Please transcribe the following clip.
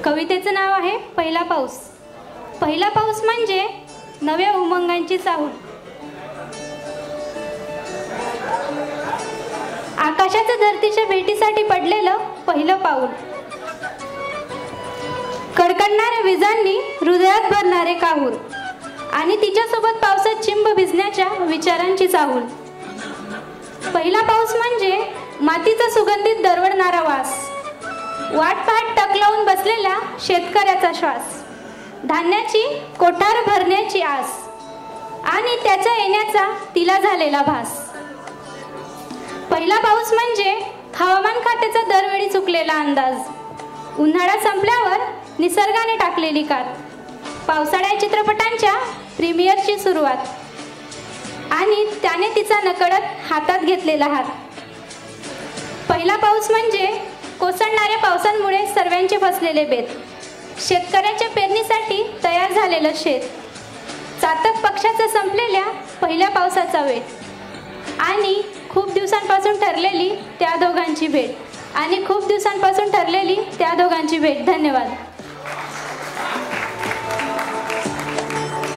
कवितेचं नाव आहे पहिला पाऊस। पहिला पाऊस म्हणजे नव्या उमंगांची चाहूल। आकाशाचं धरतीच्या भेटीसाठी पडलेलं पहिलं पाऊल। कडकडणाऱ्या विजांनी हृदयात भरणारे काहूर आणि तिच्यासोबत पावसात चिंब भिजण्याच्या विचारांची चाहूल। पहिला पाऊस म्हणजे मातीचा सुगंधित दरवळणारा वास, वाट पाहत टक लावून बसलेल्या शेतकऱ्याचा श्वास, धान्याची कोठार भरण्याची आस आणि त्याच्या येण्याचा तिला झालेला भास। पहिला पाऊस म्हणजे हवामान खात्याचा दरवेळी चुकलेला अंदाज, उन्हाळा संपल्यावर निसर्गाने टाकलेली कात, पावसाळ्या चित्रपटांच्या प्रीमियरची सुरुवात आणि त्याने तिचा नकळत हातात घेतलेला हात। पहिला पाऊस म्हणजे कोसळणाऱ्या पावसांमुळे सर्वांचे फसलेले बेत, शेतकऱ्याच्या पेरणीसाठी तयार झालेलं शेत, चातक पक्षाचा संपलेल्या पहिल्या पावसाचा वेळ आणि खूप दिवसांपासून ठरलेली त्या दोघांची भेट धन्यवाद।